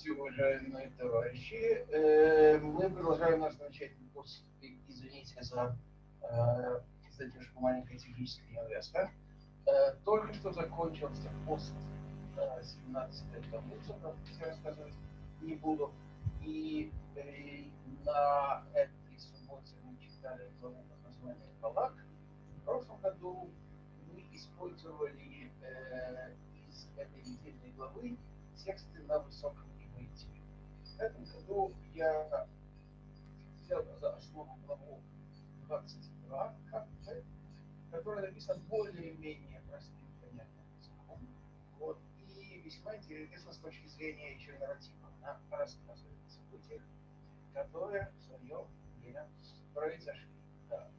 Приветствую, уважаемые товарищи. Мы продолжаем наш замечательный курс. Извините за задержку маленькой технической неувязка. Только что закончился пост 17-й таблицы, про которую я рассказывать не буду. И на этой субботе мы читали главу под названием «Балак». В прошлом году мы использовали из этой недельной главы тексты на высоком иврите. В этом году я взял за основу главу 22, которая написана более-менее простым понятным языком. Вот. И весьма интересно с точки зрения еще нарратива. Она рассказывает о событиях, которые в свое время произошли. Да.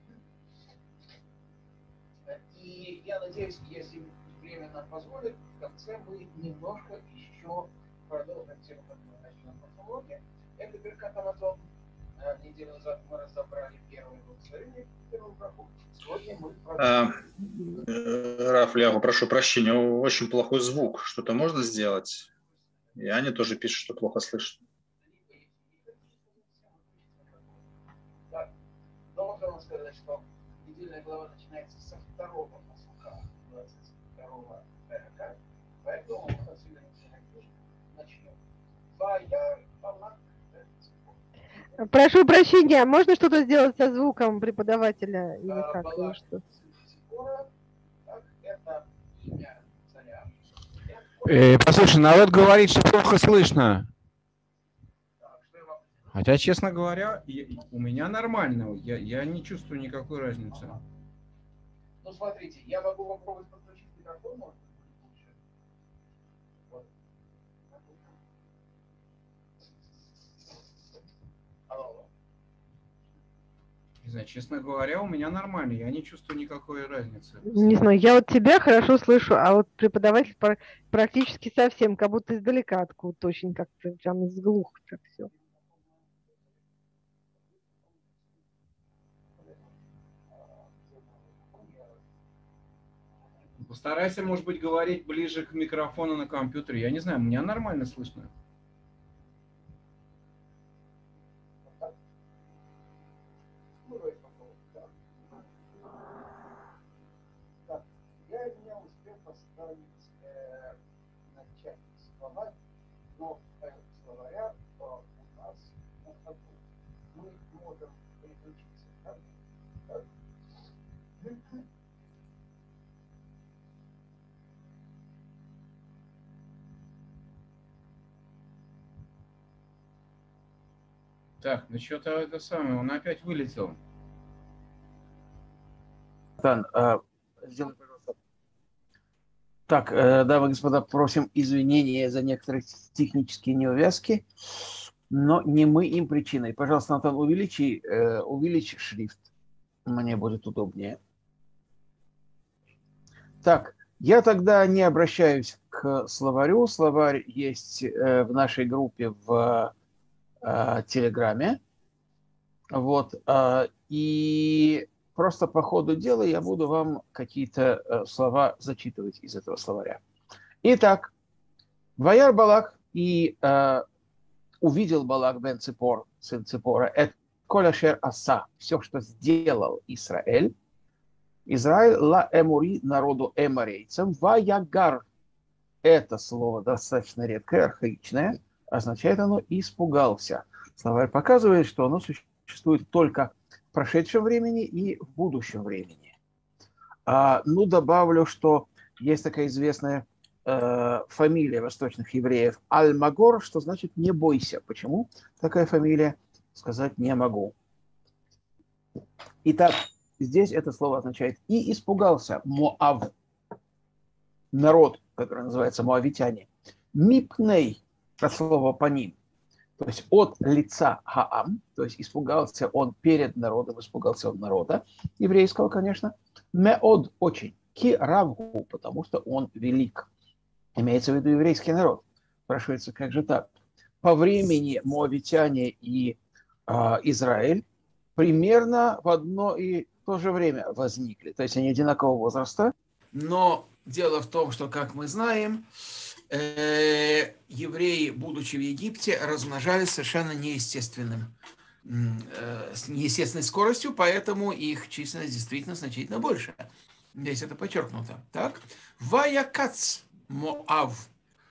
И я надеюсь, если время нам позволит, в конце мы немножко еще продолжим тему, которую мы начали на прошлом уроке. Это Беркат Амазон. Неделю назад мы разобрали первое благословение, первую браху. Сегодня мы продолжим. Раф, я прошу прощения, очень плохой звук. Что-то можно сделать? И Аня тоже пишет, что плохо слышно. Да. Должен вам сказать, что недельная глава начинается со второго пасука 22-го перека, поэтому мы отсюда начнем. Ваяр Балак. Прошу прощения, можно что-то сделать со звуком преподавателя? Или как? Или что? Послушай, народ говорит, что плохо слышно. Хотя, честно говоря, у меня нормально. Я не чувствую никакой разницы. Ну, смотрите, я могу попробовать подключить микрофон, может быть, будет лучше. Вот. Алло. Не знаю, честно говоря, у меня нормально. Я не чувствую никакой разницы. Не знаю, я вот тебя хорошо слышу, а вот преподаватель практически совсем, как будто издалека откуда-то очень как-то прям из глух так все. Постарайся, может быть, говорить ближе к микрофону на компьютере. Я не знаю, меня нормально слышно. Так, я не успел поставить начальник слова, но словаря у нас на ходу. Мы можем переключиться. Так? Так. Так, ну что-то это самое, он опять вылетел. Сделай, пожалуйста. Так, дамы и господа, просим извинения за некоторые технические неувязки, но не мы им причиной. Пожалуйста, Натан, увеличь шрифт. Мне будет удобнее. Так, я тогда не обращаюсь к словарю. Словарь есть в нашей группе в Телеграме. Вот. И просто по ходу дела я буду вам какие-то слова зачитывать из этого словаря. Итак, Ваяр Балак и увидел Балак бен Ципор, сын Ципора, это Коляшер Аса, все, что сделал Израиль. Израиль ла эмури, народу эморейцам, ваягар. Это слово достаточно редкое, архаичное, означает оно испугался. Словарь показывает, что оно существует только в прошедшем времени и в будущем времени. Ну, добавлю, что есть такая известная фамилия восточных евреев Аль-Магор, что значит «не бойся». Почему такая фамилия, сказать не могу. Итак, здесь это слово означает «и испугался Моав», народ, который называется моавитяне. Мипней, от слова по ним, то есть от лица Хаам, то есть испугался он перед народом, испугался он народа, еврейского, конечно. Меод, очень. Ки равгу, потому что он велик. Имеется в виду еврейский народ. Спрашивается, как же так? По времени моавитяне и Израиль примерно в одно и то же время возникли. То есть они одинакового возраста. Но дело в том, что, как мы знаем, евреи, будучи в Египте, размножались совершенно с неестественной скоростью, поэтому их численность действительно значительно больше. Здесь это подчеркнуто. Так? Ваякац Моав.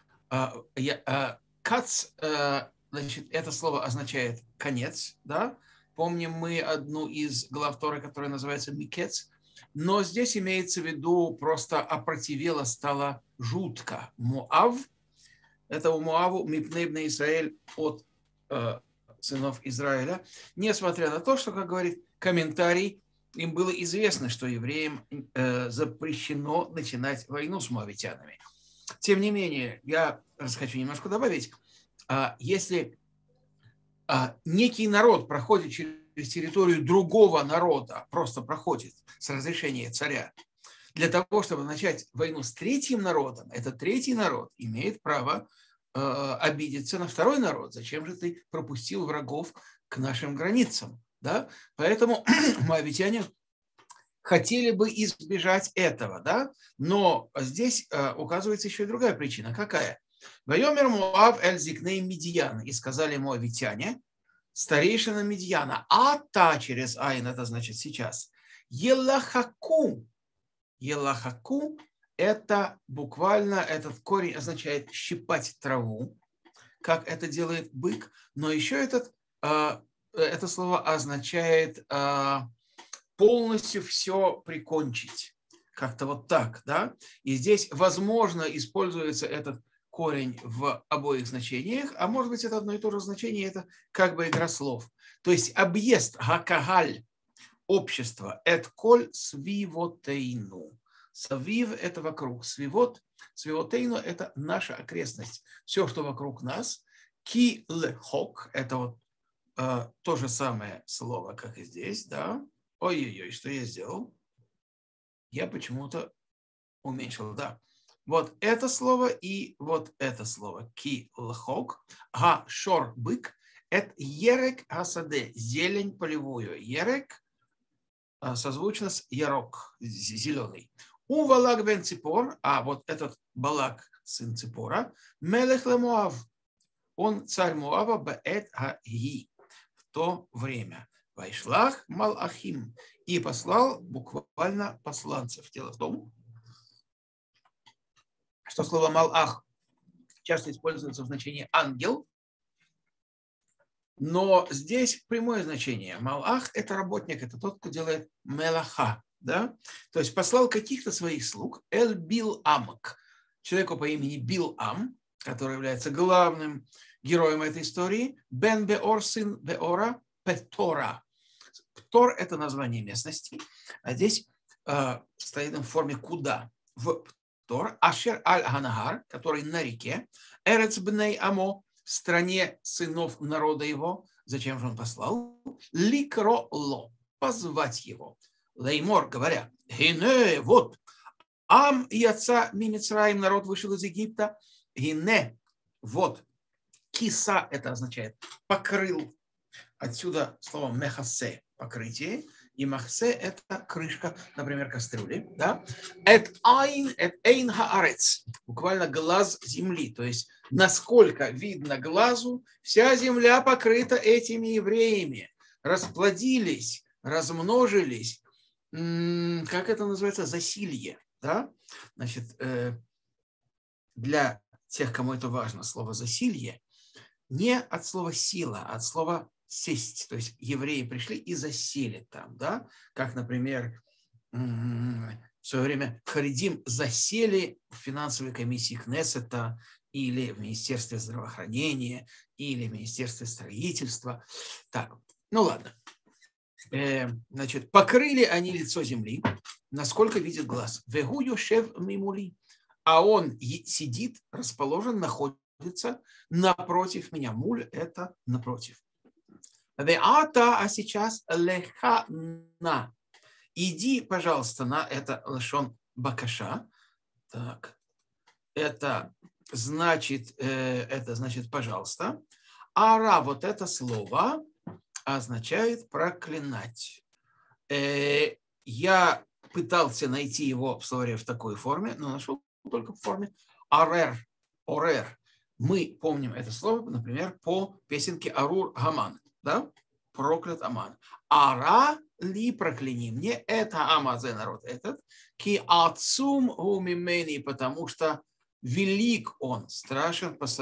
Кац, значит, это слово означает конец, да? Помним мы одну из глав Торы, которая называется Микец, но здесь имеется в виду просто опротивело, стало жутко. Моав, это у Моаву Мипнейбна Исраэль от сынов Израиля, несмотря на то, что, как говорит комментарий, им было известно, что евреям запрещено начинать войну с моавитянами. Тем не менее, я хочу немножко добавить, если некий народ проходит через территорию другого народа, просто проходит с разрешения царя, для того, чтобы начать войну с третьим народом, этот третий народ имеет право обидеться на второй народ. Зачем же ты пропустил врагов к нашим границам? Да? Поэтому моавитяне хотели бы избежать этого, да? Но здесь указывается еще и другая причина. Какая? «Вайомер Моав эль зикней Мидьян». И сказали моавитяне, старейшина Мидьяна, а та через айн, это значит сейчас, елахаку. Елахаку – это буквально, этот корень означает щипать траву, как это делает бык, но еще это слово означает полностью все прикончить. Как-то вот так, да? И здесь, возможно, используется этот корень в обоих значениях, а может быть, это одно и то же значение, это как бы игра слов. То есть объезд, гакагаль, общество, эт коль свивотейну. Свив – это вокруг. Свивотейну – это наша окрестность. Все, что вокруг нас. Ки лехок – это вот то же самое слово, как и здесь, да? Ой-ой-ой, что я сделал? Я почему-то уменьшил, да. Вот это слово и вот это слово. Ки лхок. Га шор бык. Это ерек асаде. Зелень полевую. Ерек созвучно с ярок. Зеленый. У Валак бен Ципор. А вот этот Балак, сын Ципора. Мелех ле Моав. Он царь Моава беэт ха-ги. В то время. Вайшлах Малахим. И послал буквально посланцев. Дело в том, что слово Малах часто используется в значении ангел, но здесь прямое значение. Малах – это работник, это тот, кто делает мелаха. Да? То есть послал каких-то своих слуг, эль Бил-Амк, человеку по имени Бил-Ам, который является главным героем этой истории, бен Беор, сын Беора, Петора. Птор – это название местности, а здесь стоит в форме куда. В Птор, Ашер аль-Ганагар, который на реке, Эрец бней Амо, в стране сынов народа его. Зачем же он послал? Ликро ло, позвать его. Леймор, говоря, гине, вот, ам яца мимицраим, народ вышел из Египта, гине, вот, киса, это означает покрыл. Отсюда слово мехасе – покрытие, и махсе – это крышка, например, кастрюли. Да? Эт эйн хаарец – буквально глаз земли, то есть насколько видно глазу, вся земля покрыта этими евреями. Расплодились, размножились, как это называется, засилье. Да? Значит, для тех, кому это важно, слово засилье не от слова сила, а от слова сесть. То есть евреи пришли и засели там, да? Как, например, в свое время харидим засели в финансовой комиссии Кнессета или в Министерстве здравоохранения, или в Министерстве строительства. Так, ну ладно. Значит, покрыли они лицо земли, насколько видит глаз. Вегу йошев мимули. А он сидит, расположен, находится напротив меня. Муль – это напротив. А сейчас леха на. Иди, пожалуйста, на это лашон бакаша. Так, это значит пожалуйста. Ара, вот это слово означает проклинать. Я пытался найти его в словаре в такой форме, но нашел только в форме арер, орер. Мы помним это слово, например, по песенке Арур Гаман, да? Проклят Аман. Ара ли прокляни мне, это Амазе народ этот, ки ацум умимени, потому что велик он, страшен в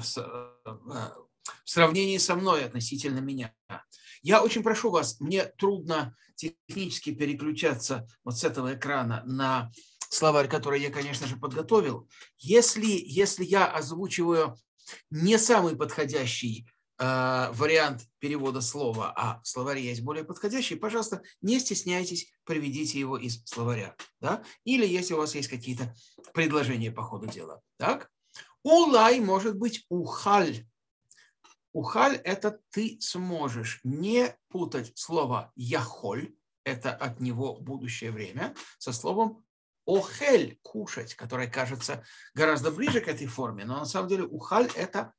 сравнении со мной относительно меня. Я очень прошу вас, мне трудно технически переключаться вот с этого экрана на словарь, который я, конечно же, подготовил. Если я озвучиваю не самый подходящий вариант перевода слова, а в словаре есть более подходящий, пожалуйста, не стесняйтесь, приведите его из словаря. Да? Или если у вас есть какие-то предложения по ходу дела. Так? Улай может быть ухаль. Ухаль – это ты сможешь. Не путать слово яхоль, это от него будущее время, со словом охель – кушать, которое кажется гораздо ближе к этой форме, но на самом деле ухаль – это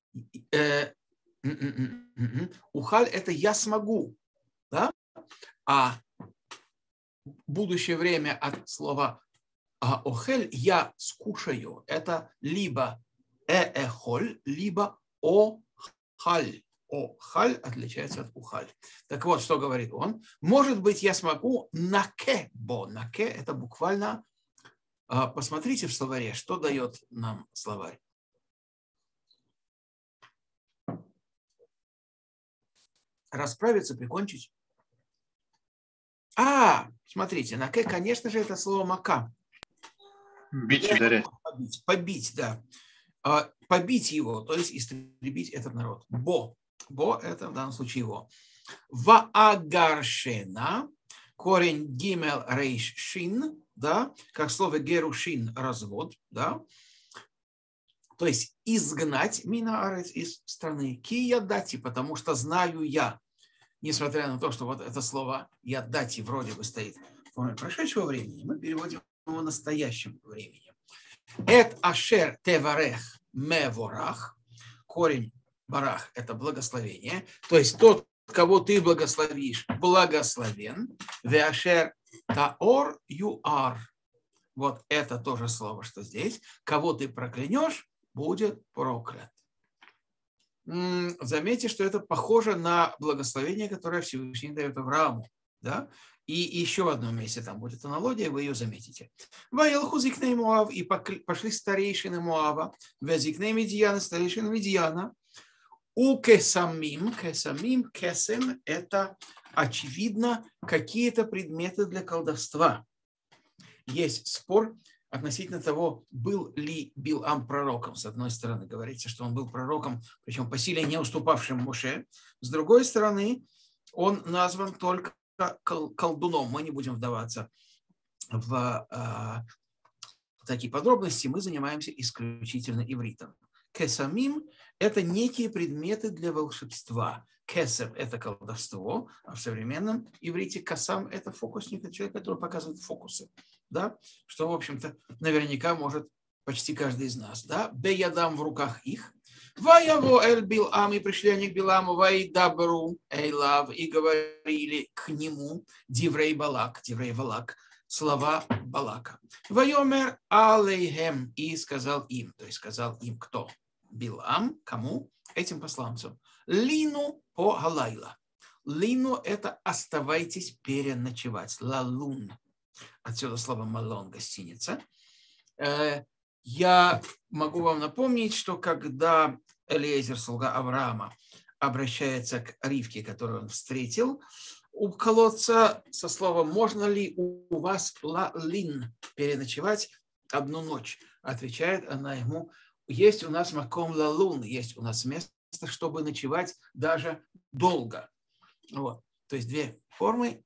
ухаль – это я смогу, да? А будущее время от слова охель – я скушаю. Это либо эхоль, либо охаль. Охаль отличается от ухаль. Так вот, что говорит он? Может быть, я смогу наке, бо наке – это буквально… Посмотрите в словаре, что дает нам словарь. Расправиться, прикончить. Смотрите, наке, конечно же, это слово мака. Бить, ударять. Побить, да. Побить его, то есть истребить этот народ. Бо это в данном случае его. Ваагаршена, корень гимел рейш шин, да, как слово герушин, развод, да. То есть изгнать минаарец из страны. Киядати, потому что знаю я, несмотря на то, что вот это слово ядати вроде бы стоит в форме прошедшего времени, мы переводим его в настоящем времени. Эт ашер теварех меворах, корень барах – это благословение, то есть тот, кого ты благословишь, благословен. Веашер таор юар. Вот это тоже слово, что здесь. Кого ты проклянешь, будет проклят. Заметьте, что это похоже на благословение, которое Всевышний дает Аврааму. Да? И еще в одном месте там будет аналогия, вы ее заметите. Ваелху зикней Моав, и пошли старейшины Моава, везикней Медияна, старейшины Медияна. У кесамим, кесем – это, очевидно, какие-то предметы для колдовства. Есть спор относительно того, был ли Билам пророком. С одной стороны, говорится, что он был пророком, причем по силе не уступавшим Моше. С другой стороны, он назван только колдуном. Мы не будем вдаваться в такие подробности. Мы занимаемся исключительно ивритом. Кесамим – это некие предметы для волшебства. Кесем – это колдовство, а в современном иврите касам – это фокусник, это человек, который показывает фокусы. Да? Что, в общем-то, наверняка может почти каждый из нас. Да? Беядам в руках их. Ваяво эль Билам, и пришли они к Биламу, вайдабру эйлав, и говорили к нему диврей Балак, слова Балака. Вайомер алейхем, и сказал им, то есть сказал им кто? Билам, кому? Этим посланцам. Лину по галайла. Лину – это оставайтесь переночевать. Лалун. Отсюда слово малон, гостиница. Я могу вам напомнить, что когда Элиезер, слуга Авраама, обращается к Ривке, которую он встретил у колодца со словом «Можно ли у вас лалин переночевать одну ночь?» Отвечает она ему: «Есть у нас маком лалун, есть у нас место, чтобы ночевать даже долго». Вот. То есть две формы,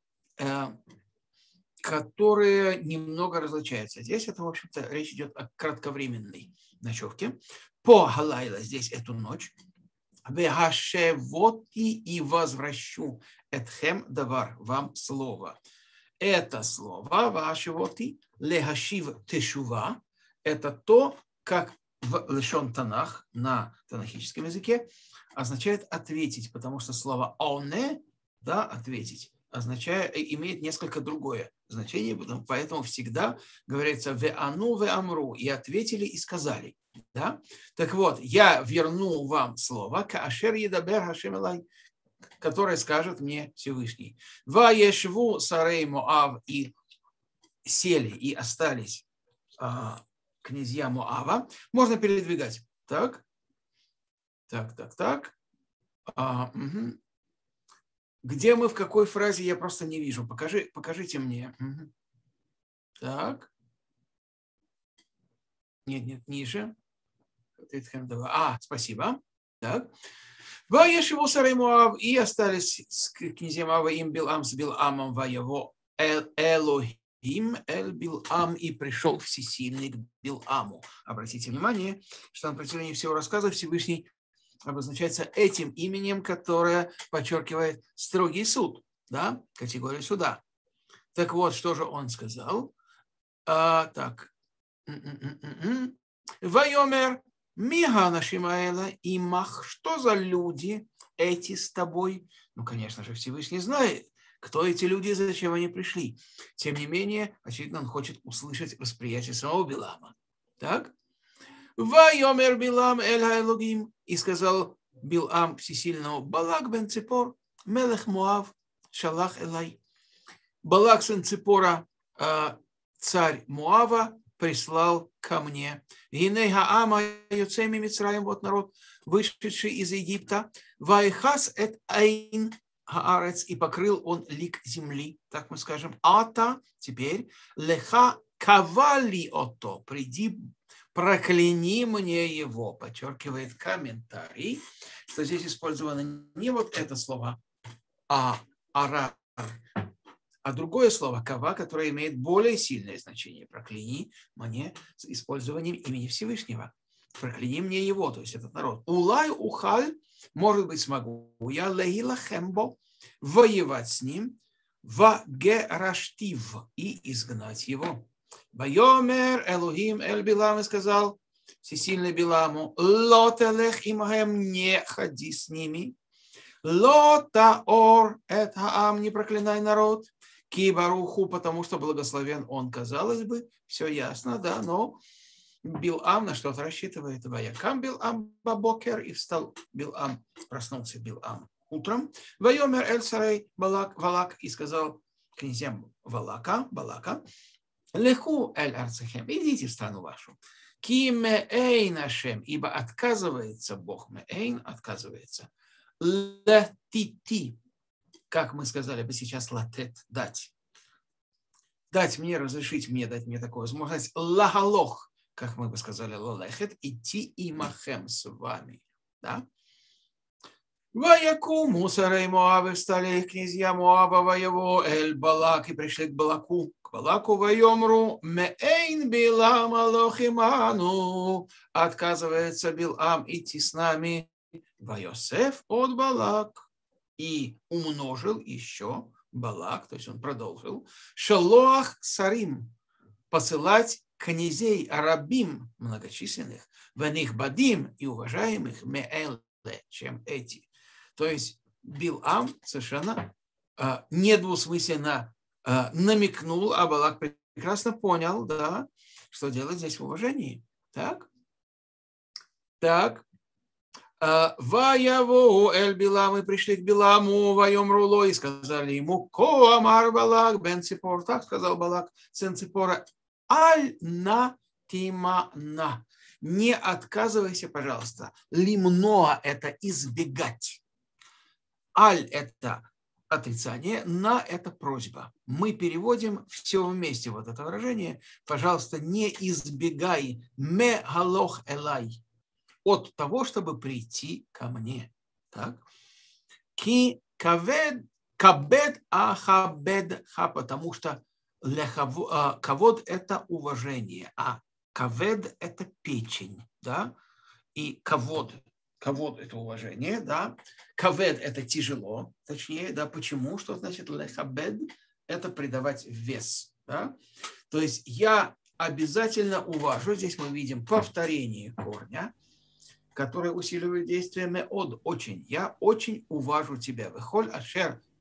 которые немного различаются. Здесь это, в общем-то, речь идет о кратковременной ночевке. По галайла здесь эту ночь. Вехашевоти и возвращу этхем давар, вам слово. Это слово вехашевоти лехашив тешува. Это то, как в лешон танах на танахическом языке означает ответить, потому что слово оне, да, ответить, имеет несколько другое значение, поэтому всегда говорится «веану веамру» и ответили и сказали. Да? Так вот, я верну вам слово «каашер едабер хашем элай», которое скажет мне Всевышний. «Ваешву сарей Моав» и сели и остались князья Моава. Можно передвигать. Так. Угу. Где мы, в какой фразе, я просто не вижу. Покажите мне. Угу. Так. Нет, ниже. Спасибо. Так. Ваешеву сарей Моав, и остались с князьям Моава им Билам с Биламом воево Элохим эль Билам, и пришел всесильный к Биламу. Обратите внимание, что на протяжении всего рассказа Всевышний обозначается этим именем, которое подчеркивает строгий суд, да, категорию суда. Так вот, что же он сказал? Вайомер мига нашимаэла имах. Что за люди эти с тобой? Ну, конечно же, Всевышний знает, кто эти люди и зачем они пришли. Тем не менее, очевидно, он хочет услышать восприятие самого Билама. Так? Вайомер Билам эль хаэлогим, и сказал Билам всесильному: Балак бен Ципор, мелех Моав, шалах элай. Балак сын Ципора, царь Моава, прислал ко мне. Гиней хаама юцеми Мицраим, вот народ, вышедший из Египта. Вайхас эт айн хаарец, и покрыл он лик земли, так мы скажем. Ата, теперь, леха кавали ото, приди, прокляни мне его, подчеркивает комментарий, что здесь использовано не вот это слово, а арар, а другое слово кава, которое имеет более сильное значение. Прокляни мне с использованием имени Всевышнего. Прокляни мне его, то есть этот народ. Улай ухаль, может быть, смогу я легила хембо, воевать с ним, вагераштив, и изгнать его. Байомер Элохим эль Билам, и сказал всесильный Биламу: лотелех имаем, не ходи с ними. Лотаор эт хаам, не проклинай народ. Кибаруху, потому что благословен он. Казалось бы, все ясно, да, но Билам на что-то рассчитывает. Ваякам Билам бабокер, и встал Билам, проснулся Билам утром. Вайомер эль сарей Балак, и сказал князьям Балака: леху эль арцехем, идите в страну вашу. Ки меэйн ашем, ибо отказывается Бог, меэйн отказывается. Латити, как мы сказали бы сейчас, латет, дать. Дать мне, разрешить мне, дать мне такую возможность. Лагалох, как мы бы сказали, лалехет, идти имахем с вами. Да? Ваякуму сарей Моавы, встали князья Моаба воево эль Балак, и пришли к Балаку. К Балаку вайомру меэйн Билам алохиману, отказывается Билам идти с нами. Вайосеф от Балак, и умножил еще Балак, то есть он продолжил, шалоах сарим, посылать князей арабим многочисленных, вених бадим, и уважаемых меэле, чем эти. То есть Билам совершенно недвусмысленно намекнул, а Балак прекрасно понял, да, что делать здесь в уважении. Так. Ваяву эль Билам, и пришли к Биламу, вайомруло, и сказали ему: ко амар Балак бен Ципор, так сказал Балак, сын Ципора, аль на тимана, не отказывайся, пожалуйста. Лимноа – это избегать. Аль – это отрицание, на – это просьба. Мы переводим все вместе вот это выражение. Пожалуйста, не избегай ме галох элай, от того, чтобы прийти ко мне. Так? Ки кавед ахабед ха, потому что кавод – это уважение, а кавед – это печень, да, и кавод – это уважение, да, кавед – это тяжело, точнее, да, почему, что значит лехабед – это придавать вес, да, то есть я обязательно уважу, здесь мы видим повторение корня, которое усиливает действие меод, очень, я очень уважу тебя, вехоль ашер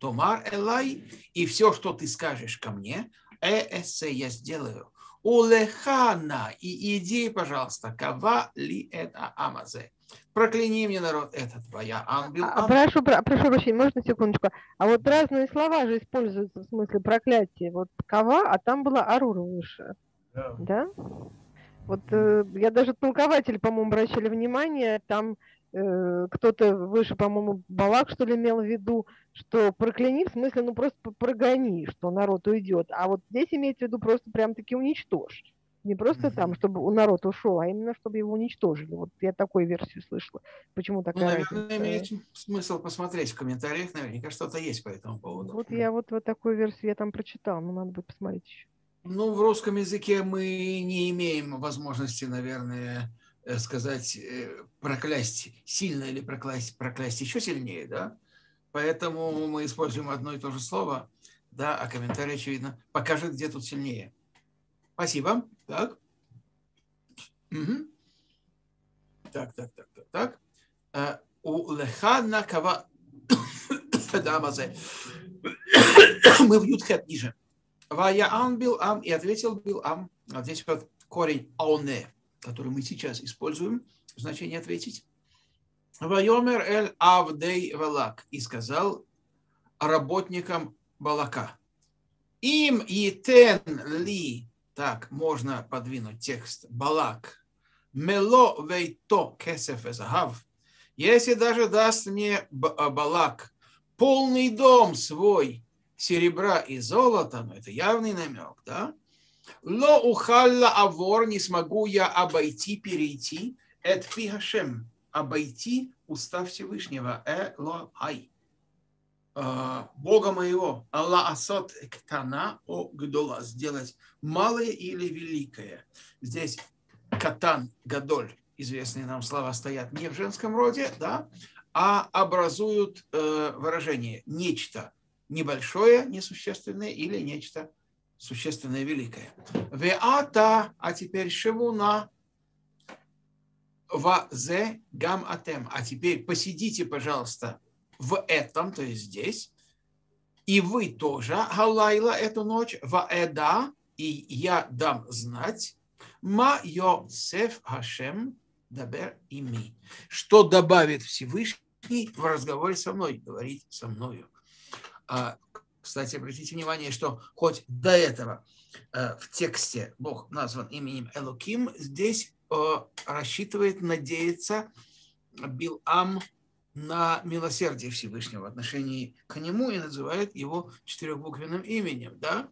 Томар элай, и все, что ты скажешь ко мне, эссе я сделаю. Улехана, и иди, пожалуйста, кава ли это амазе. Прокляни мне народ этот, твоя ангел. Прошу прощения, можно секундочку? А вот разные слова же используются в смысле проклятия. Вот кава, а там была арура выше. Да? Вот я даже толкователь, по-моему, обращали внимание, там кто-то выше, по-моему, Балак, что ли, имел в виду, что прокляни, в смысле, ну просто прогони, что народ уйдет. А вот здесь имеется в виду просто прям-таки уничтожь. Не просто там, чтобы народ ушел, а именно, чтобы его уничтожили. Вот я такую версию слышала. Почему такая наверное, разница? имеет смысл посмотреть в комментариях, наверняка что-то есть по этому поводу. Вот я вот такую версию я там прочитала, но надо будет посмотреть еще. Ну, в русском языке мы не имеем возможности, наверное, сказать, проклясть сильно или проклясть еще сильнее, да? Поэтому мы используем одно и то же слово, да, а комментарий, очевидно, покажет, где тут сильнее. Спасибо. Так. Угу. Так. У лехана кава мы в Ютхет ниже. Ваяан Билам, и ответил Билам. Вот здесь вот корень ауне, который мы сейчас используем, значение ответить. Вайомер эль авдей Балак, и сказал работникам Балака. Им етен ли, так, можно подвинуть текст, Балак, мело вейто кесеф эзагав, если даже даст мне Балак полный дом свой, серебра и золота, но это явный намек, да? Ло ухалла авор, не смогу я обойти, перейти, эт пи Хашем, обойти уста Всевышнего, ло ай, Бога моего, Алла асот ктана о гдола, сделать малое или великое. Здесь катан, гадоль, известные нам слова стоят не в женском роде, да, а образуют выражение нечто небольшое, несущественное или нечто существенное, великое. Веата, а теперь шевуна вазе гам атем. А теперь посидите, пожалуйста, в этом, то есть здесь, и вы тоже, галайла, эту ночь, ваэда, и я дам знать, ма йосеф Хашем дабер ими, что добавит Всевышний в разговоре со мной, говорить со мною. Кстати, обратите внимание, что хоть до этого в тексте Бог назван именем Элоким, здесь рассчитывает, надеется Билам на милосердие Всевышнего в отношении к нему и называет его четырехбуквенным именем. Да?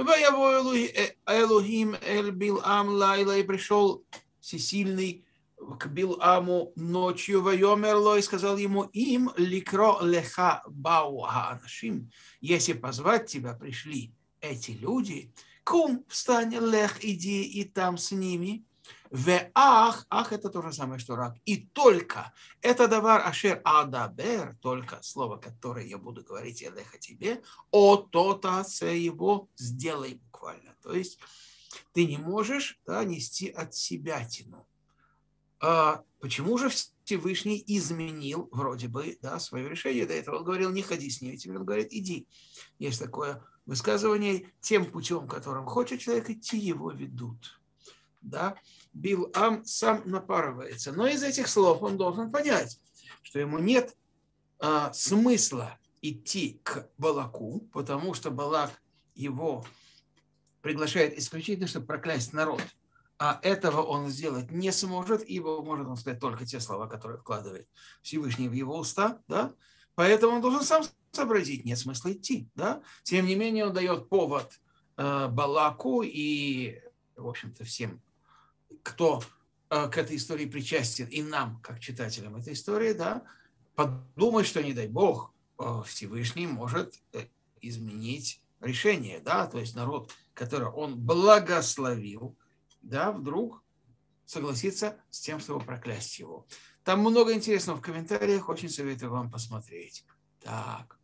Элохим эль Билам лайла, и пришел всесильный к Биламу ночью, вайомерло, и сказал ему, им ликро леха бау хаанашим, если позвать тебя пришли эти люди, кум, встань, лех, иди и там с ними, ах это то же самое, что рак, и только, это давар ашер адабер, только слово, которое я буду говорить, я леха тебе, то-то его сделай буквально, то есть ты не можешь, да, нести от себя тяну. Почему же Всевышний изменил вроде бы, да, свое решение до этого? Он говорил, не ходи с ними, теперь он говорит, иди. Есть такое высказывание, тем путем, которым хочет человек идти, его ведут. Да? Билам сам напарывается. Но из этих слов он должен понять, что ему нет смысла идти к Балаку, потому что Балак его приглашает исключительно, чтобы проклясть народ. А этого он сделать не сможет, ибо может он сказать только те слова, которые вкладывает Всевышний в его уста, да? Поэтому он должен сам сообразить, нет смысла идти, да? Тем не менее, он дает повод Балаку и, в общем-то, всем, кто к этой истории причастен, и нам, как читателям этой истории, да, подумать, что, не дай Бог, Всевышний может изменить решение, да? То есть народ, который он благословил, да, вдруг согласиться с тем, чтобы проклясть его. Там много интересного в комментариях, очень советую вам посмотреть. Так.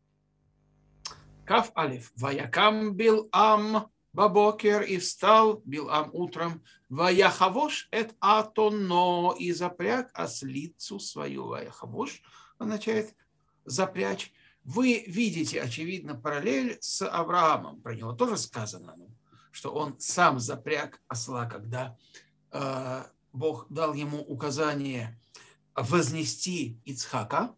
Каф алиф. Ваякам Билам бабокер, и встал Билам утром. Ваяхавош эт атоно, и запряг ослицу свою. Ваяхавош означает запрячь. Вы видите, очевидно, параллель с Авраамом. Про него тоже сказано, что он сам запряг осла, когда Бог дал ему указание вознести Ицхака.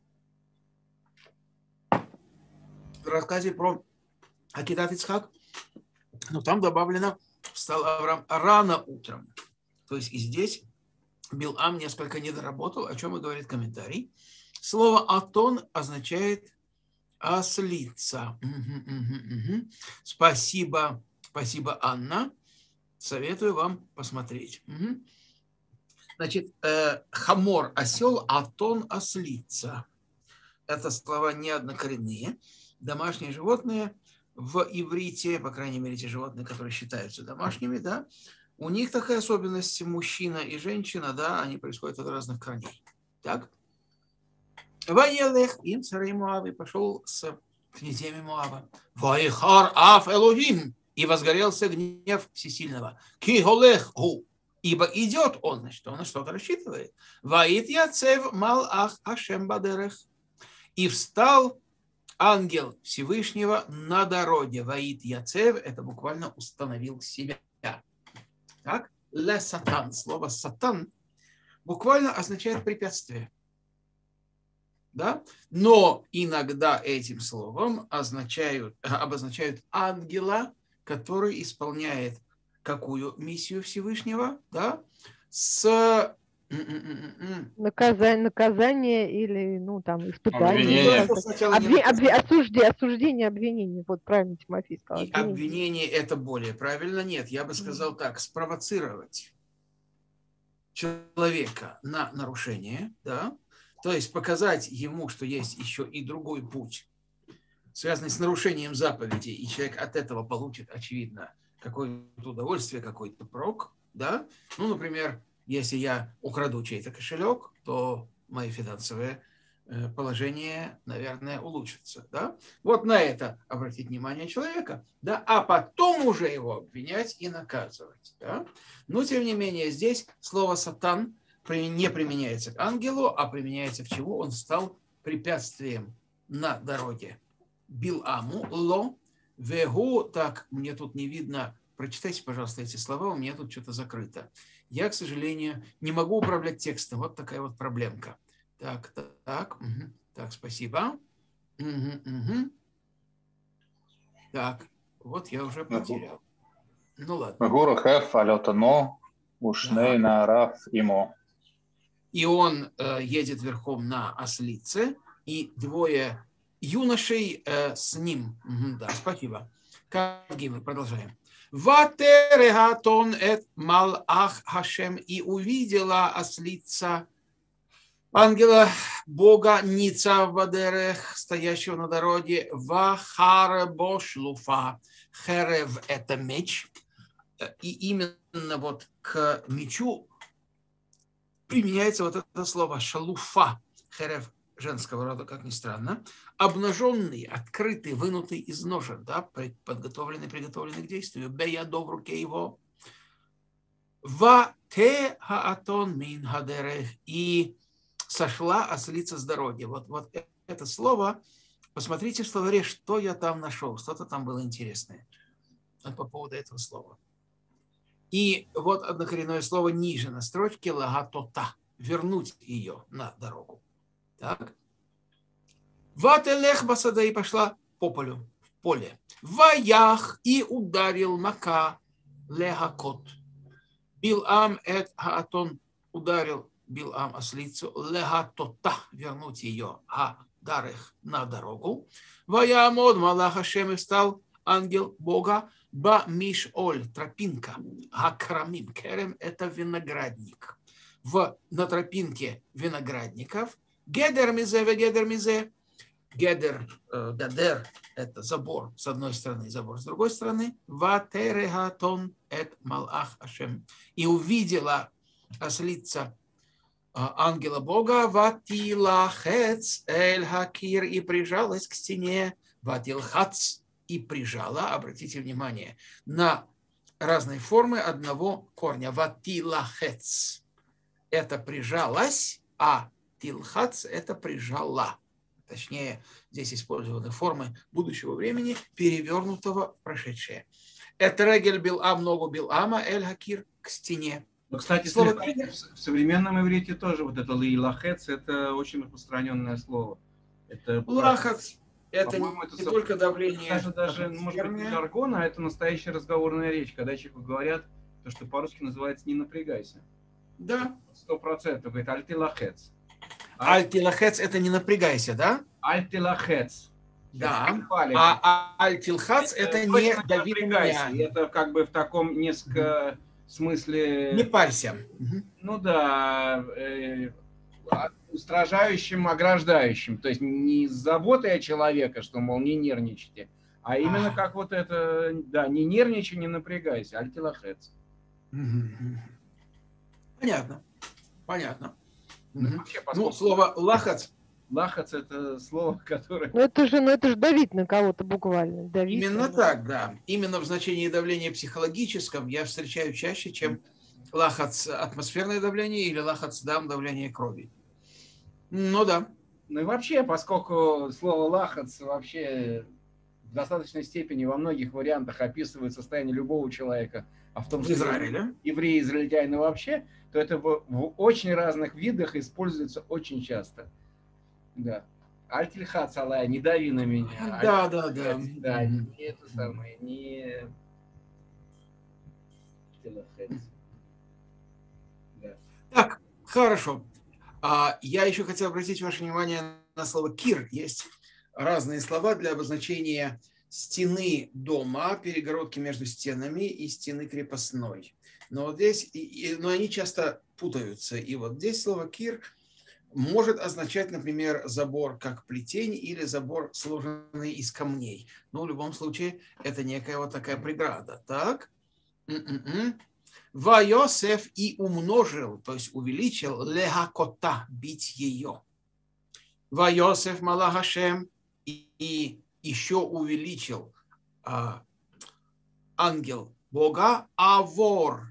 В рассказе про Акидат Ицхак, но там добавлено, встал Авраам рано утром. То есть и здесь Билам несколько недоработал, о чем и говорит комментарий. Слово «атон» означает «ослица». Спасибо, спасибо, Анна. Советую вам посмотреть. Значит, хамор – осел, атон – ослица. Это слова не однокоренные. Домашние животные в иврите, по крайней мере, те животные, которые считаются домашними, да, у них такая особенность, мужчина и женщина, да, они происходят от разных корней. Так? Ваелех им царей Моава, пошел с князьями Моава. Ваихар аф Элохим, и возгорелся гнев всесильного. Киголех гу, ибо идет он, значит, он на что-то рассчитывает. Ваит яцев малах ашем бадерех, и встал ангел Всевышнего на дороге. Ваит яцев, это буквально установил себя. Так? Ле сатан, слово сатан буквально означает препятствие. Да? Но иногда этим словом обозначают ангела, который исполняет какую миссию Всевышнего? Да? С Наказание или, там, испытание. Осуждение, обвинение. Вот правильно Тимофей сказал. И обвинение это более правильно. Нет, я бы сказал так, спровоцировать человека на нарушение, да, то есть показать ему, что есть еще и другой путь, связанный с нарушением заповедей, и человек от этого получит, очевидно, какое-то удовольствие, какой-то прок, да, например, если я украду чей-то кошелек, то мое финансовое положение, наверное, улучшится. Да? Вот на это обратить внимание человека, да? А потом уже его обвинять и наказывать. Да? Но, тем не менее, здесь слово «сатан» не применяется к ангелу, а применяется к чему? Он стал препятствием на дороге. Биламу ло вегу, так, мне тут не видно, прочитайте, пожалуйста, эти слова, у меня тут что-то закрыто. Я, к сожалению, не могу управлять текстом. Вот такая вот проблемка. Так, спасибо. Так, вот я уже потерял. Ну ладно. И он едет верхом на ослице, и двое юношей с ним. Да, спасибо. Мы продолжаем. Ватерехатон эт малах Хашем, и увидела ослица ангела Бога Ница Вадерех, стоящего на дороге, вахарбо шлуфа. Херев – это меч, и именно вот к мечу применяется вот это слово шалуфа. Херев женского рода, как ни странно, обнаженный, открытый, вынутый из ножен, да, подготовленный, приготовленный к действию, беядо в руке его, ва те хаатон мин хадерех, и сошла ослица с дороги. Вот это слово, посмотрите в словаре, что я там нашел, что-то там было интересное по поводу этого слова. И вот однокоренное слово ниже на строчке лагатота, вернуть ее на дорогу. Так. Вателех басада, и пошла по полю, в поле. Ваях, и ударил мака лехакот. Билам эт хаатон, ударил Билам ослицу, лехатота, вернуть ее, дарех, на дорогу. Ваямод малах Ашем, и встал ангел Бога, ба мишоль, тропинка, хакрамим, керем – это виноградник. На тропинке виноградников, гедер мизе, вегедер мизе, гедер, гадер – это забор с одной стороны, забор с другой стороны, ватерехатон эт малах Ашем, и увидела ослица ангела Бога, ватилахец эль хакир, и прижалась к стене, ватилхац, и прижала, обратите внимание, на разные формы одного корня, ватилахец, это прижалась, а тилхац это прижала. точнее, здесь использованы формы будущего времени, перевернутого в прошедшее. Это регель Билам, ногу Билама, эль хакир, к стене. Ну, кстати, Слово в современном иврите тоже вот это лахец, это очень распространенное слово. Это, лахац – это по-моему, не только давление. даже, может быть, не жаргон, а это настоящая разговорная речь, когда человеку говорят то, что по-русски называется «не напрягайся». Да. 100%. Говорит «аль-ти-лахец». Аль-ти-лахец – это «не напрягайся», да? Аль-ти-лахец. Да. А аль-тилхац – это не дави на меня. Это как бы в таком несколько смысле... Не парься. Ну да, устражающим, ограждающим. То есть не с заботой о человеке, что, мол, не нервничайте, а именно как вот это, да, не нервничай, не напрягайся, аль-тилахец. Понятно. Понятно. Вообще, Ну, слово лахац. Лахац – это слово, которое... Ну это же давить на кого-то буквально. Давить Именно так, да. Именно в значении давления психологическом я встречаю чаще, чем лахац атмосферное давление или лахац дам давление крови. Ну да. Ну и вообще, поскольку слово лахац вообще в достаточной степени во многих вариантах описывает состояние любого человека, а в том числе Израиля, евреи, израильтяне вообще, то это в очень разных видах используется очень часто. Да. Аль-тильхац алай, не дави на меня. Да. Да, не это самое, не... Да. Так, хорошо. Я еще хотел обратить ваше внимание на слово «кир». Есть разные слова для обозначения стены дома, перегородки между стенами и стены крепостной. Но вот здесь, но они часто путаются. И вот здесь слово «кир» может означать, например, забор как плетень или забор, сложенный из камней. Но в любом случае это некая вот такая преграда. Так? Вайосеф и умножил, то есть увеличил, лехакота, бить ее. Вайосеф малахашем и еще увеличил ангел Бога авор,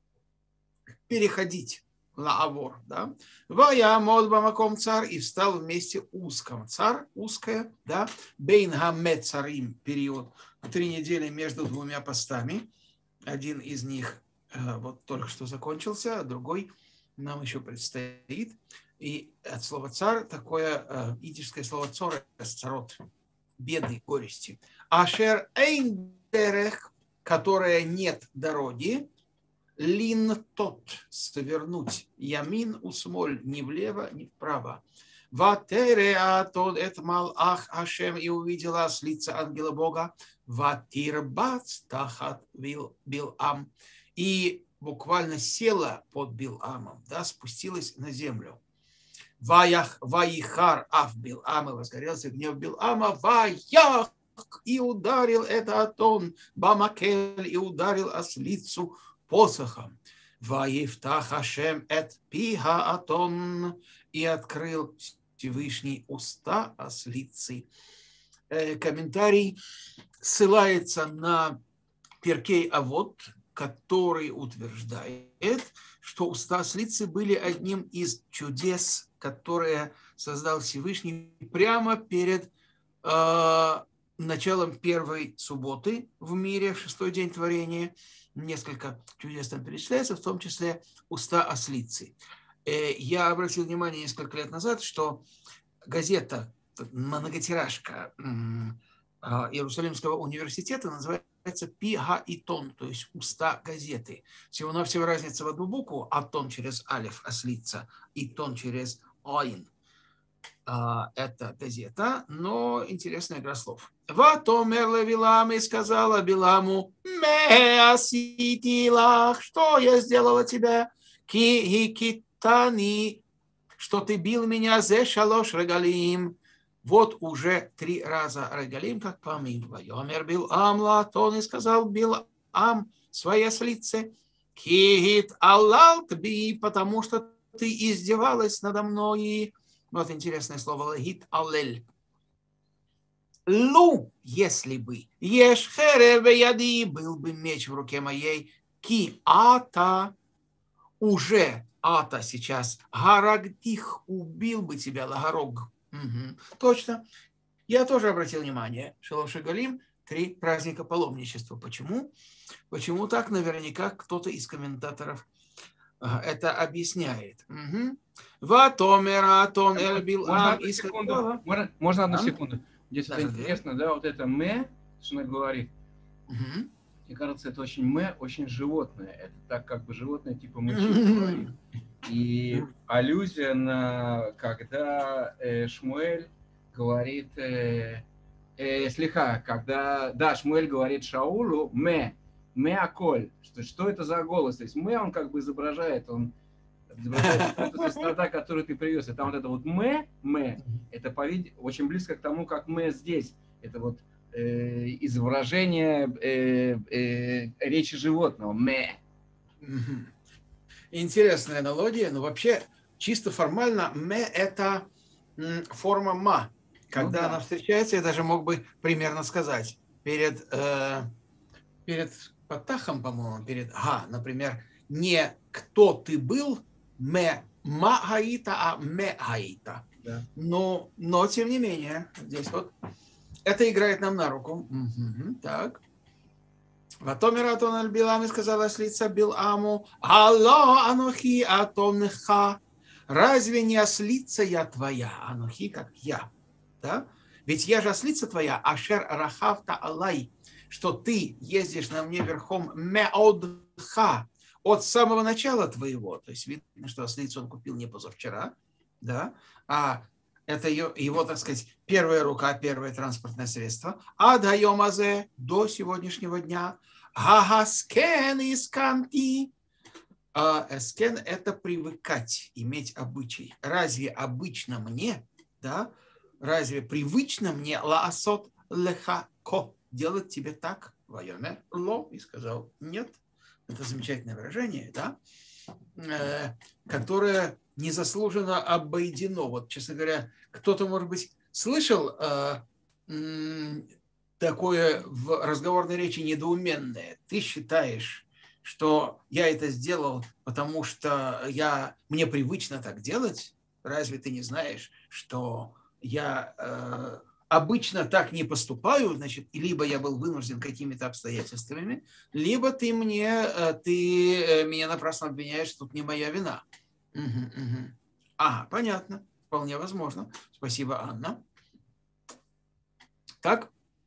переходить. Лаавор, да. Ваямод бамаком царь, и встал вместе узком. Царь, узкая, да. Бейн хамед царим, период 3 недели между двумя постами. Один из них вот только что закончился, а другой нам еще предстоит. И от слова царь такое идишское слово царот, бедный, горести. Ашер эйн дерех, которая нет дороги, лин тот, свернуть, ямин усмоль, ни влево, ни вправо. Ватереа тот эт малах Ашем, и увидела с лица ангела Бога, ватирбац тахат Билам, и буквально села под Биламом, да, спустилась на землю. Ваихар ав Билам, и возгорелся гнев Билама, ваях, и ударил это Атон, бамакель, и ударил ослицу посохом. Ваифтах Ашем эт пиха Атон, и открыл Всевышний уста ослицы. Комментарий ссылается на Перкей Авот, который утверждает, что уста ослицы были одним из чудес, которые создал Всевышний прямо перед началом первой субботы в мире, в 6-й день творения. Несколько чудес там перечисляется, в том числе уста ослицы. Я обратил внимание несколько лет назад, что газета, многотиражка Иерусалимского университета называется Пи-Га-Итон, то есть уста газеты. Всего-навсего разница в одну букву, Атон через Алиф, ослица, Итон через Айн. Это газета, но интересная игра слов. Ватомер Билам, и сказала Биламу, Меаситилах, что я сделала тебя? Ки-ки-тани, что ты бил меня зе шалош регалим. Вот уже 3 раза регалим, как помим. Вайомер Билам латон, и сказал Билам своей ослице, Кихит аллалт би, потому что ты издевалась надо мной. Вот интересное слово лагит аллель. Лу, если бы, еш херев яди, был бы меч в руке моей, ки ата, уже ата сейчас, гарагдих, убил бы тебя, лагарог, Мгм. Точно. Я тоже обратил внимание. Шалош Галим, 3 праздника паломничества. Почему? Почему так? Наверняка кто-то из комментаторов это объясняет. Ватомер Атон Эль Можно Билам одну и секунду? сказала. Можно одну Да? секунду? Здесь Да, вот да. интересно, да, вот это «мэ», что она говорит. Мгм. Мне кажется, это очень «мэ», очень животное. Это так как бы животное типа мычит говорит. И аллюзия на когда Шмуэль говорит, слегка, когда, да, Шмуэль говорит Шаулу «мэ аколь», что это за голос? То есть «мэ» он как бы изображает, что это за стада, которые ты привез. И там вот это вот «мэ», это очень близко к тому, как «мэ» здесь. Это вот изображение речи животного «мэ». Мгм. Интересная аналогия, но вообще чисто формально «ме» – это форма «ма». Когда да. она встречается, я даже мог бы примерно сказать. Перед Патахом, по-моему, перед «га», например, не «кто ты был», «ме ма гаита», а «ме гаита». Да. Но тем не менее, здесь вот это играет нам на руку. Так. Ватомер Атон аль Билам, и сказала ослица Биламу: «Алло, анохи атонха». Разве не ослица я твоя? Анохи, как я. Да? Ведь я же ослица твоя, ашер рахавта алай, что ты ездишь на мне верхом меодха, от самого начала твоего. То есть видно, что ослицу он купил не позавчера, да, а это его, так сказать, первая рука, первое транспортное средство. Адайомазе, до сегодняшнего дня. Гагаскен исканти. Эскен – это привыкать, иметь обычай. Разве обычно мне, да, разве привычно мне лаасот леха ко, делать тебе так? Вайомер ло, и сказал нет. Это замечательное выражение, да, которое незаслуженно обойдено. Вот, честно говоря, кто-то, может быть, слышал такое в разговорной речи недоуменное. Ты считаешь, что я это сделал, потому что мне привычно так делать? Разве ты не знаешь, что я обычно так не поступаю? Значит, либо я был вынужден какими-то обстоятельствами, либо ты меня напрасно обвиняешь, что тут не моя вина. Ага, понятно. Вполне возможно. Спасибо, Анна. Так.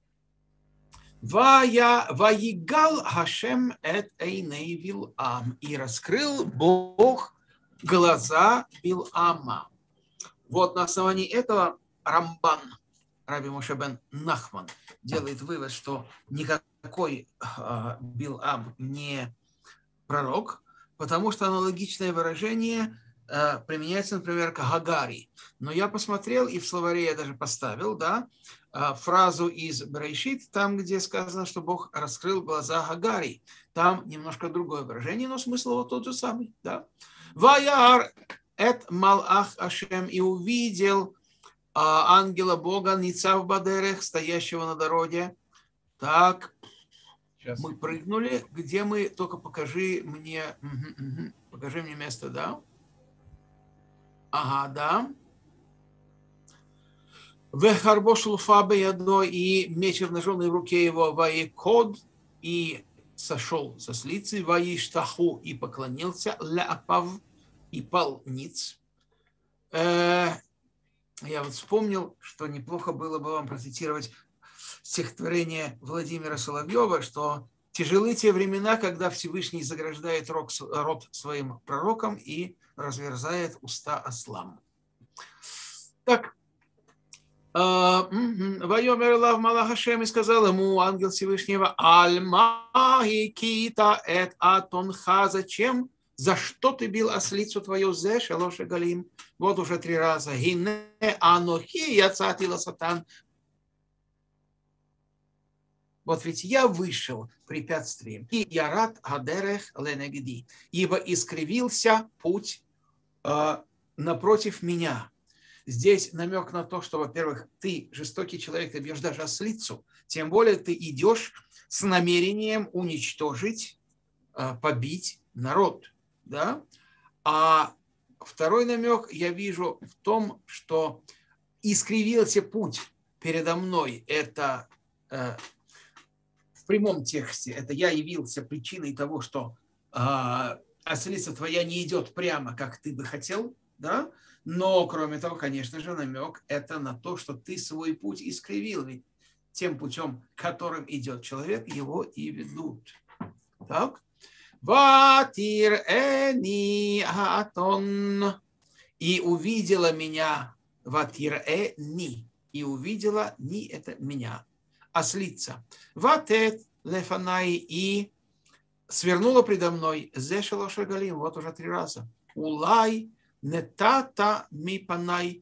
Ваигал Хашем эт эйней Вилам. И раскрыл Бог глаза Вилама. Вот на основании этого Рамбан, Раби Моше бен Нахман, делает вывод, что никакой Билам не пророк, потому что аналогичное выражение применяется, например, к Гагари. Но я посмотрел, и в словаре я даже поставил, да, фразу из Берешит, там, где сказано, что Бог раскрыл глаза Гагари. Там немножко другое выражение, но смысл вот тот же самый. Да? Ваяр эт малах Ашем, и увидел ангела Бога Ницав Бадерех, стоящего на дороге. Так, сейчас. Мы прыгнули. Где мы? Только покажи мне. Покажи мне место, да? Ага, да. Вехарбош луфа ядо, и меч обнаженный в руке его, ваикод, и сошел со слицы, ваиштаху, и поклонился, ляпав, и пал ниц. Я вот вспомнил, что неплохо было бы вам процитировать стихотворение Владимира Соловьева, что тяжелы те времена, когда Всевышний заграждает рот своим пророкам и разверзает уста ослам. Так. Вайомер лав малах Ашем, и сказал ему ангел Всевышнего: Аль-Махи кита эт атонха, зачем? За что ты бил ослицу твою? Зе шалош галим. Вот уже 3 раза. Гине анохи яцатила сатан. Вот ведь я вышел препятствием. И ярат гадерех ленегди. Ибо искривился путь напротив меня. Здесь намек на то, что, во-первых, ты жестокий человек, ты бьешь даже ослицу, тем более ты идешь с намерением уничтожить, побить народ. Да? А второй намек я вижу в том, что искривился путь передо мной, это в прямом тексте, это я явился причиной того, что ослица твоя не идет прямо, как ты бы хотел, да? Но, кроме того, конечно же, намек это на то, что ты свой путь искривил, ведь тем путем, которым идет человек, его и ведут. Так? Ватир эни атон. И увидела меня, ватир эни. И увидела ни это меня. Ослица. Ватет лефанай. И свернула предо мной. Зешело шагалим. Вот уже 3 раза. Улай нетата мипанай.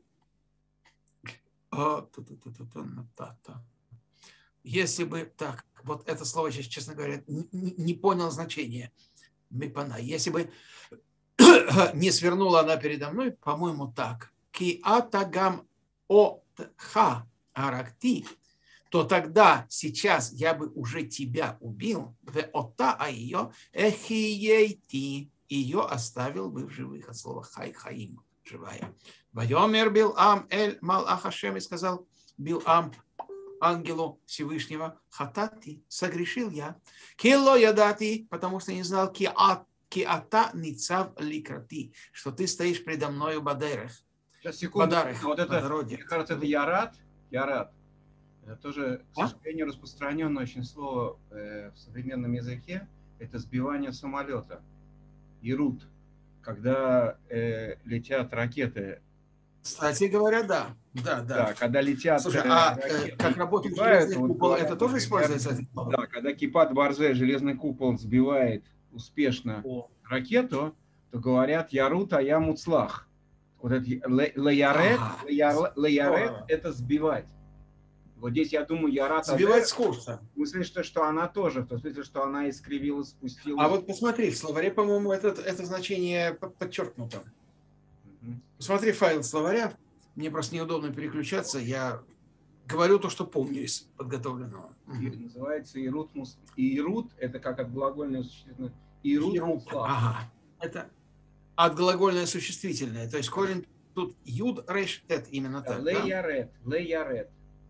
Если бы, так, вот это слово, честно говоря, не понял значения. Мипанай. Если бы не свернула она передо мной, по-моему, так. Ки атагам отха аракти, то тогда, сейчас я бы уже тебя убил. В ота, а ее эхиейти. Ее оставил бы в живых, от слова хай-хаим, живая. Вайомер Билам эль малах Ашем, и сказал Билам ангелу Всевышнего, хатати, согрешил я, кило ядати, потому что не знал киата ницав ликрати, что ты стоишь предо мною бадерах. Сейчас, секунду. Бадарах, Вот это, дороге. мне кажется, это ярат. Ярат. Это тоже, к сожалению, распространенное очень слово в современном языке. Это сбивание самолета. Ирут. Когда летят ракеты. Кстати говоря, да. Да, когда летят. Слушай, ракеты, как работает сбивают, железный вот купол, говорят, это тоже например, используется? Да, когда кипат барзе, железный купол, сбивает успешно ракету, то говорят ярут, а я муцлах. Вот это лаярет, это сбивать. Вот здесь, я думаю, ярат Сбивать с курса. в смысле, что она тоже, в том смысле, что она искривилась, спустилась. А вот посмотри, в словаре, по-моему, это значение подчеркнуто. Посмотри файл словаря. Мне просто неудобно переключаться. Я говорю то, что помню из подготовленного. Называется ирут. Ирут – это как от глагольное существительное. Ирут. Ага. Это отглагольное существительное. То есть корень тут юд реш тет, именно так. Леярет. Леярет.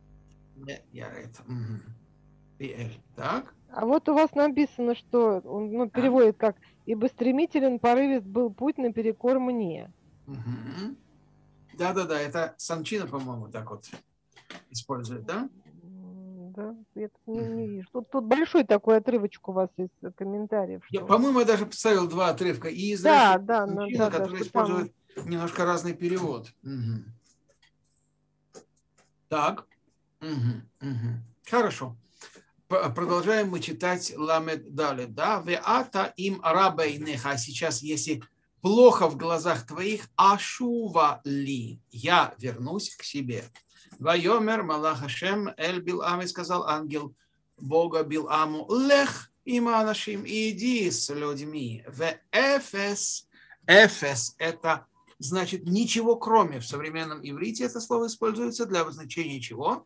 Так. А вот у вас написано, что он переводит как «Ибо стремителен, порывист был путь наперекор мне». Угу. Да, это Санчина, по-моему, так вот использует, да? Да, я не вижу. Тут большой такой отрывочек у вас из комментариев. По-моему, я даже поставил 2 отрывка. И из Санчина, который использует немножко разный перевод. Угу. Так. Хорошо. Продолжаем мы читать Ламед Далед. Да? Веата им рабейнеха. Сейчас, если плохо в глазах твоих, ашува ли. Я вернусь к себе. Вайомер малах Ашем эль Билам, и сказал ангел Бога Биламу, лех има анашим, иди с людьми. В эфес. Эфес – это значит ничего кроме. В современном иврите это слово используется для обозначения чего?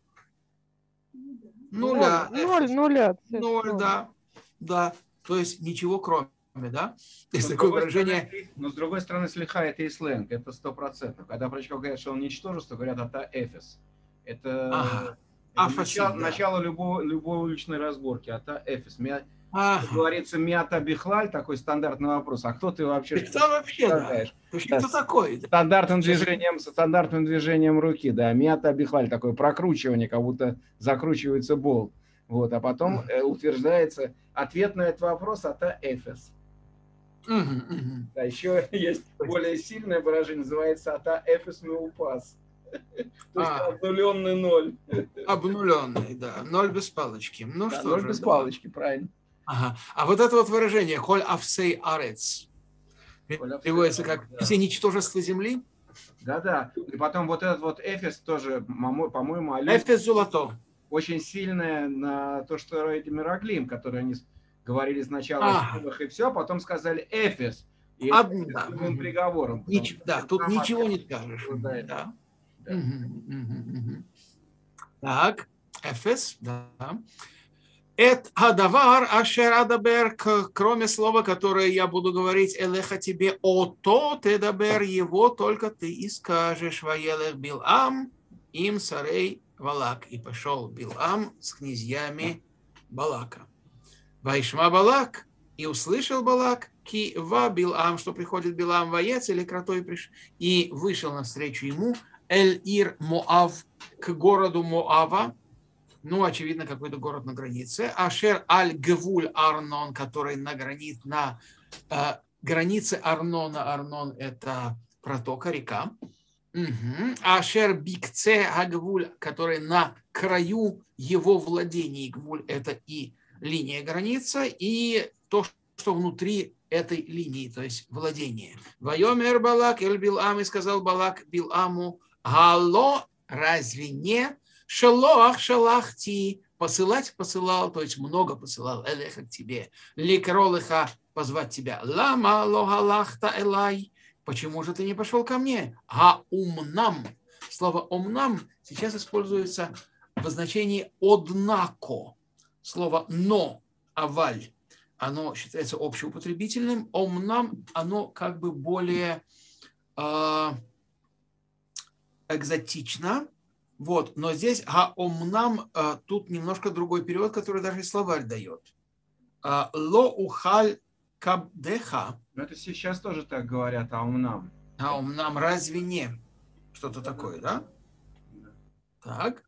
Нуля. Ноль, да. То есть ничего кроме, да? Есть такое выражение. Но с другой стороны, слиха это и сленг, это 100%. Когда прочка говорят, что он ничтожество, говорят ата эфес. Это начало любой уличной разборки, ата эфес. Говорится мята бихлаль, такой стандартный вопрос. А кто ты вообще? Кто вообще? Да. Кто такой? Стандартным движением руки, да. Мята бихлаль, такое прокручивание, как будто закручивается болт. Вот, а потом утверждается ответ на этот вопрос ата эфес. Да, еще есть более сильное выражение, называется ата эфес меупас. То есть обнуленный ноль. Обнуленный, да. Ноль без палочки. Ну да, что ноль же, без палочки, правильно. Ага. А вот это вот выражение «Холь афсей арец» переводится как «все ничтожество земли». Да. И потом вот этот вот эфес тоже, по-моему, эфес золото. Очень сильное на то, что эти Мираглим, которые они говорили сначала и все, потом сказали эфес. И это приговором. Да, тут ничего не скажешь. Да. Так, эфес, да. Эт адавар ашер адабер, кроме слова, которое я буду говорить элеха тебе, ото тедабер, его только ты и скажешь. Ваелех Билам, им сарей Балак. И пошел Билам с князьями Балака. Вайшма Балак, и услышал Балак, ки ва Билам, что приходит Билам воец, или кротой пришел, и вышел навстречу ему, Эль-Ир Моав, к городу Моава, ну, очевидно, какой-то город на границе, Ашер Аль-Гевуль Арнон, который на границе Арнона. Арнон – это протока, река. Ашер Бикце Агвуль, который на краю его владений. Гвуль – это и линия границы, и то, что внутри этой линии, то есть владение. Вайомер Балак эль Билам, и сказал Балак Биламу, алло, разве не шалох шалахти, посылать посылал, то есть много посылал, элеха к тебе, ликролыха, позвать тебя, лама логалахта элай, почему же ты не пошел ко мне? А умнам, слово умнам сейчас используется в значении однако. Слово «но», «аваль», оно считается общеупотребительным, омнам оно как бы более экзотично. Вот. Но здесь омнам тут немножко другой перевод, который даже и словарь дает. Ло ухаль кабдеха. Но это сейчас тоже так говорят, омнам. Омнам разве не? Что-то такое, да? Так.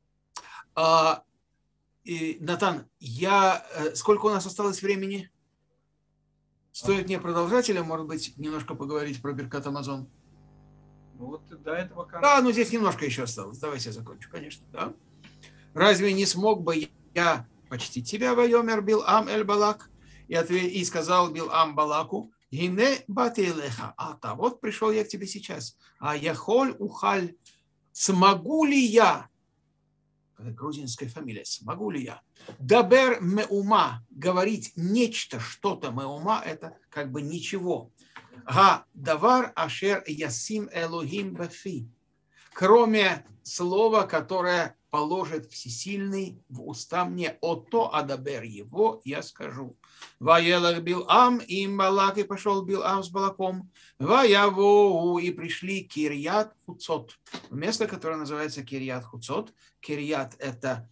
И, Натан, сколько у нас осталось времени? Стоит мне продолжать или, может быть, немножко поговорить про Беркат Амазон? Вот до этого конца. Да, ну здесь немножко еще осталось. Давайте я закончу, конечно. Да? Разве не смог бы я почтить тебя, Вайомер Билам эль Балак? И сказал Билам Балаку, Гине бати элеха, вот пришел я к тебе сейчас. А яхоль ухаль, смогу ли я, грузинская фамилия, смогу ли я, дабер меума, говорить нечто, что-то меума, это как бы ничего. Га давар ашер ясим элохим бафи, кроме слова, которое положит всесильный в уста мне, ото адабер, его я скажу. Ваелах Билам им Балак, и пошел Билам с Балаком, Ваявоу, и пришли Кирьят Хуцот, место, которое называется Кирьят Хуцот. Кирьят – это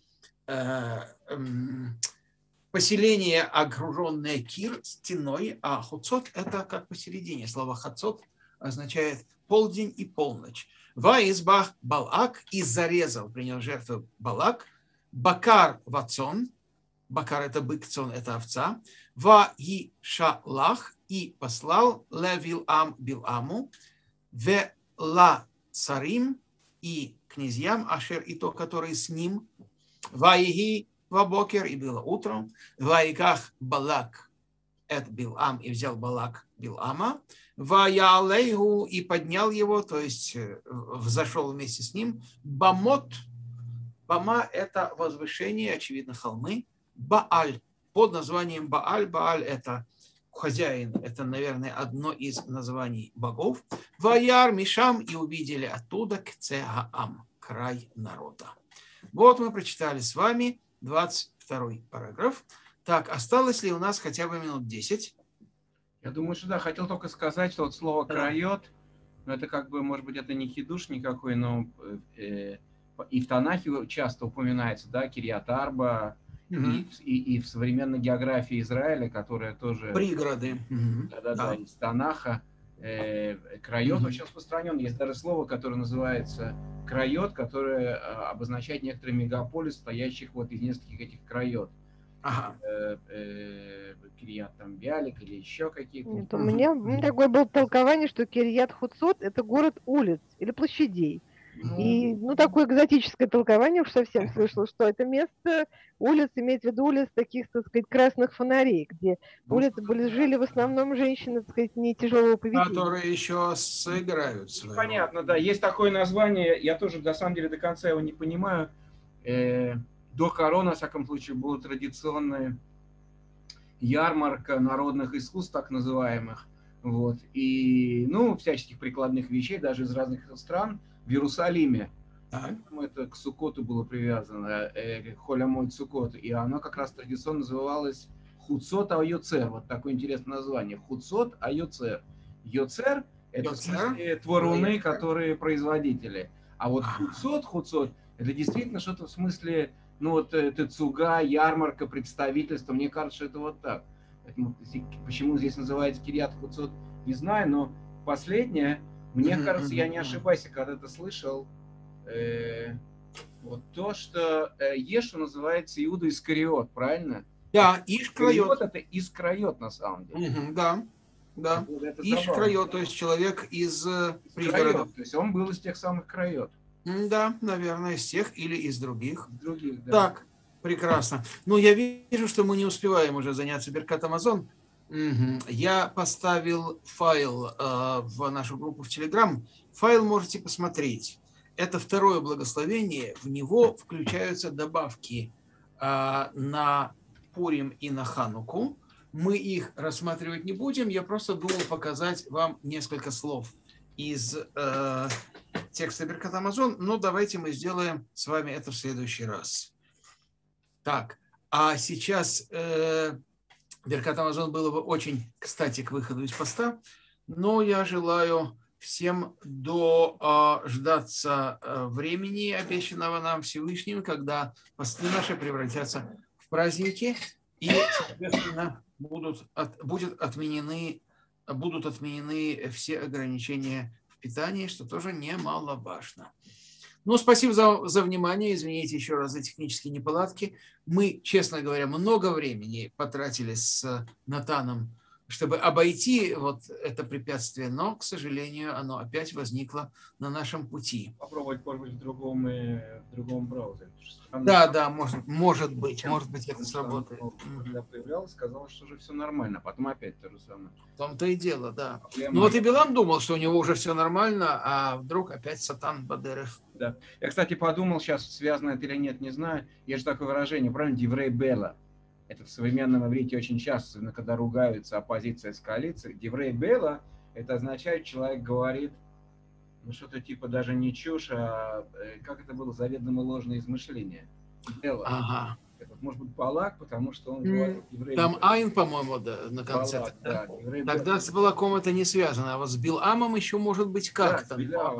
поселение, окруженное Кир, стеной, а Хуцот – это как посередине. Слово Хацот означает полдень и полночь. Ваизбах Балак, и зарезал, принял жертву Балак, Бакар Вацон, Бакар – это бык, цон – это овца, Ваишалах, и послал Левилам Биламу, Вела Царим, и князьям Ашер, и то, которые с ним, Ваиги Вабокер, и было утром, Ваиках Балак эт Билам, и взял Балак Билама, Ваялейгу, и поднял его, то есть взошел вместе с ним, Бамот, Бама – это возвышение, очевидно, холмы, Бааль, под названием Бааль. Бааль – это хозяин, это, наверное, одно из названий богов. Ваяр Мишам, и увидели оттуда Кцегаам, край народа. Вот мы прочитали с вами 22 параграф. Так, осталось ли у нас хотя бы минут 10? Я думаю, что да. Хотел только сказать, что вот слово «крайот», ну, это как бы, может быть, это не хидуш никакой, но и в Танахе часто упоминается, да, Кирьят-Арба, и в современной географии Израиля, которая тоже... Пригороды. Да, из Танаха. Крайот очень распространен. Есть даже слово, которое называется крайот, которое обозначает некоторые мегаполис, стоящих вот из нескольких этих крайот. Кирьят там Биалик или еще какие-то. Нет, у меня такое было толкование, что Кирьят Хуцот – это город улиц или площадей. И, такое экзотическое толкование уж совсем слышала, что это место улиц, имеется в виду улиц таких, так сказать, красных фонарей, где улицы жили в основном женщины, так сказать, не тяжелого поведения. Которые еще сыграют. Понятно, да. Есть такое название, я тоже, на самом деле, до конца его не понимаю. До короны, во всяком случае, была традиционная ярмарка народных искусств, так называемых. Вот. И, всяческих прикладных вещей, даже из разных стран, в Иерусалиме. Это к Суккоту было привязано, Холямой Суккот. И оно как раз традиционно называлось Хуцот а-Йоцер. Вот такое интересное название. Хуцот а-Йоцер. Йоцер – это в смысле творуны, которые производители. А вот хуцот, это действительно что-то в смысле, ну вот тецуга, ярмарка, представительство. Мне кажется, что это вот так. Поэтому, почему здесь называется Кирьят Хуцот, не знаю, но последнее, мне кажется, я не ошибаюсь, я когда-то слышал, вот то, что Ешу называется Иуда Искариот, правильно? Да, Иш-Крайот. Это Искариот на самом деле. Да, да. Это Иш-Крайот, то есть человек из пригородов. То есть он был из тех самых Крайот. Да, наверное, из тех или из других. Да. Так, прекрасно. Ну, я вижу, что мы не успеваем уже заняться Беркат Амазон. Я поставил файл в нашу группу в Телеграм. Файл можете посмотреть. Это второе благословение. В него включаются добавки на Пурим и на Хануку. Мы их рассматривать не будем. Я просто думал показать вам несколько слов из текста Беркат Амазон. Но давайте мы сделаем с вами это в следующий раз. Так, а сейчас Беркат Амазон было бы очень кстати к выходу из поста. Но я желаю всем дождаться времени, обещанного нам Всевышним, когда посты наши превратятся в праздники, и, соответственно, будут отменены все ограничения в питании, что тоже немаловажно. Ну, спасибо за внимание. Извините еще раз за технические неполадки. Мы, честно говоря, много времени потратили с Натаном, чтобы обойти вот это препятствие, но, к сожалению, оно опять возникло на нашем пути. Попробовать, может быть, в другом браузере. Да, может быть, это сработает. Когда появлялось, сказал, что уже все нормально, потом опять то же самое. В том-то и дело, да. Ну вот и Билам думал, что у него уже все нормально, а вдруг опять Сатан Бадерев. Да. Я, кстати, подумал, сейчас связано это или нет, не знаю. Есть же такое выражение, правильно, Диврей Бела. Это в современном иврите очень часто, когда ругаются оппозиция с коалицией. Диврей Бела, это означает, человек говорит, ну что-то типа даже не чушь, а как это было, заведомо ложное измышление. Бела. Ага. Это может быть Балак, потому что он говорит Диврей Там Бела. Айн, по-моему, да, на конце. Балак, да. Тогда с Балаком это не связано, а вот с Биламом еще может быть как-то.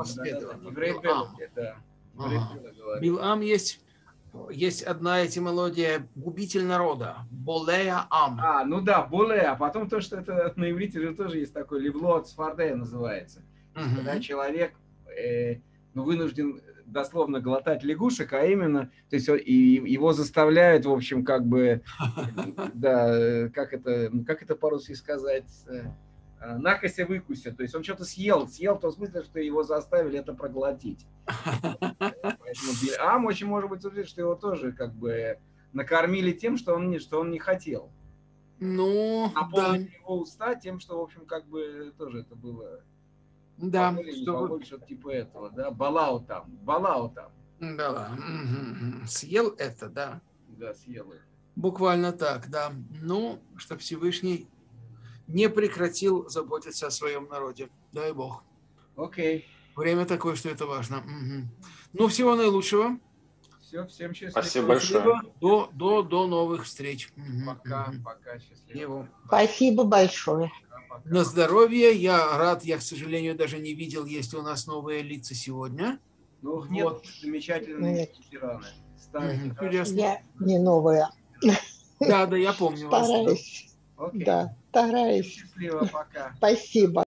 Билам есть одна этимология губитель народа. Болея ам. Ну да, болея. А потом то, что это на иврите же тоже есть такой левлот сфардея называется. Когда человек вынужден дословно глотать лягушек, а именно, то есть его заставляют, в общем, как бы, да, как это по-русски сказать, накося выкуся. То есть он что-то съел в том смысле, что его заставили это проглотить. Поэтому Билам очень может быть убежден, что его тоже как бы накормили тем, что он не хотел. Ну, наполнили его уста тем, что, в общем, как бы тоже это было. Да. Побольше типа этого, да? Балау там. Да. Съел это, да. Да, съел это. Буквально так, да. Ну, чтобы Всевышний не прекратил заботиться о своем народе. Дай Бог. Окей. Время такое, что это важно. Ну, всего наилучшего. Все, всем счастливо. Спасибо большое. До новых встреч. Пока, счастливо. Спасибо большое. На здоровье. Я рад. Я, к сожалению, даже не видел, есть ли у нас новые лица сегодня. Ну, нет, вот. Замечательные ветераны. Я не новая. Да, я помню. Стараюсь. Окей. Да, стараюсь. Счастливо, пока. Спасибо.